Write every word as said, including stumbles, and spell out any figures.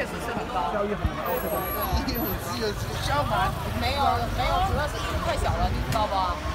实是很高， 效益很高，是吧？ 有这个相反， 没有没有，主要是太小了，你知道吧？